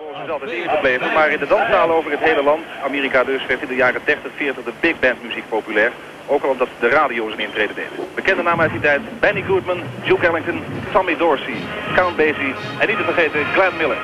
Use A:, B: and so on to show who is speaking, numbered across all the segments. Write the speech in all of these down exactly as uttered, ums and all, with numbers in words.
A: is altijd ingebleven, maar in de danszalen over het hele land, Amerika dus, werd in de jaren dertig, veertig de big band muziek populair. Ook al omdat de radio's een intrede deden. Bekende namen uit die tijd: Benny Goodman, Duke Ellington, Tommy Dorsey, Count Basie en niet te vergeten Glenn Miller.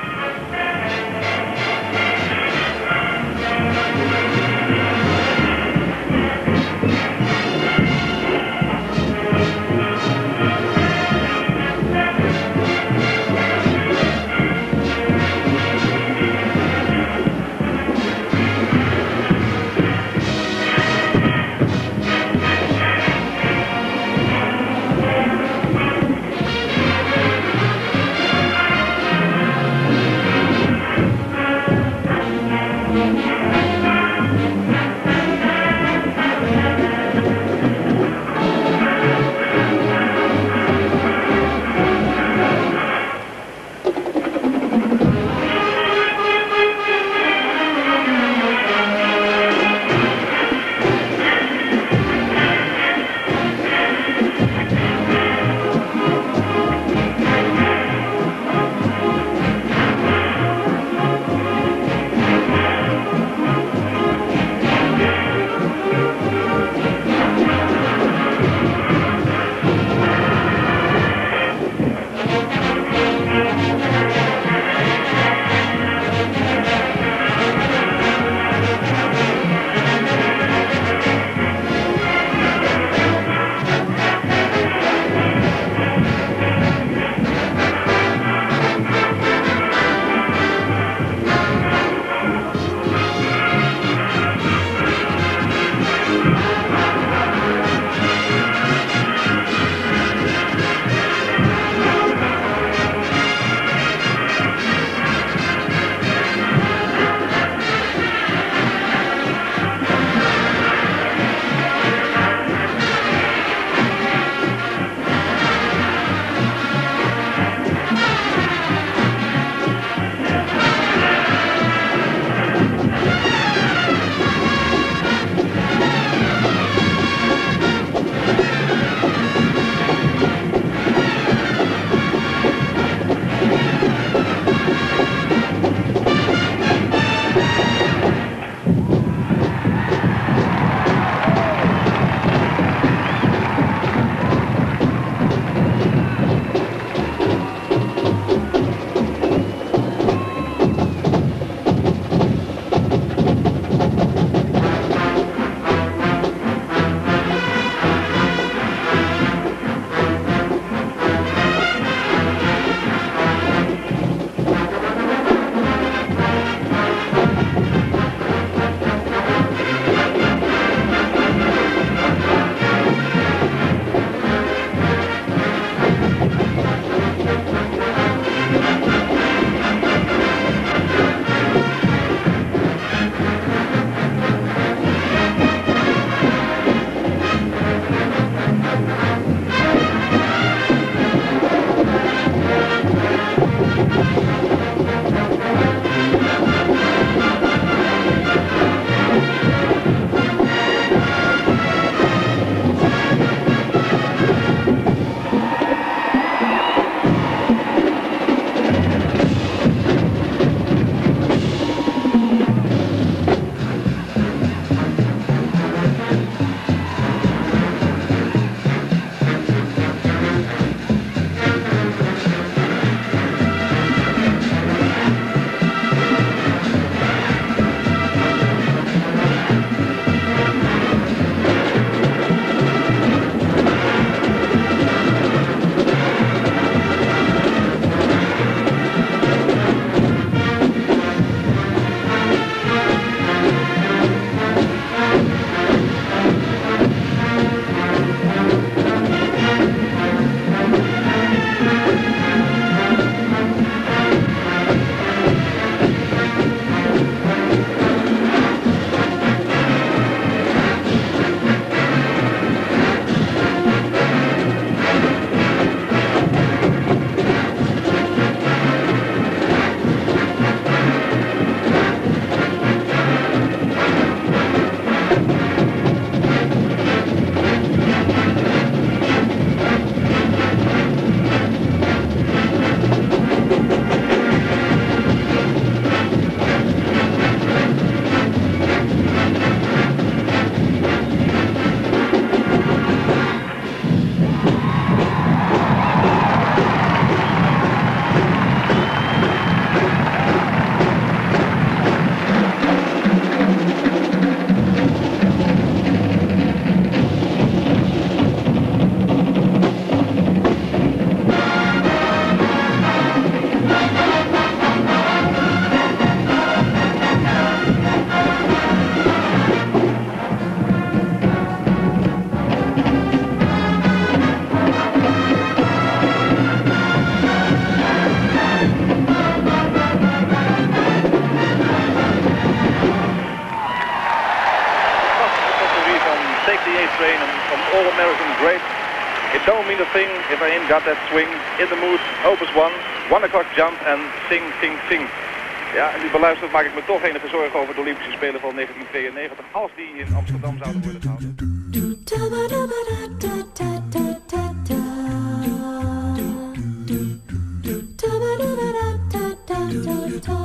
A: me the thing, if I ain't got that swing, in the mood, opus one, one o'clock jump en sing, sing, sing. Ja, en die beluisterd maak ik me toch enige zorgen over de Olympische Spelen van negentien tweeënnegentig, als die in Amsterdam zouden worden gehouden.
B: Da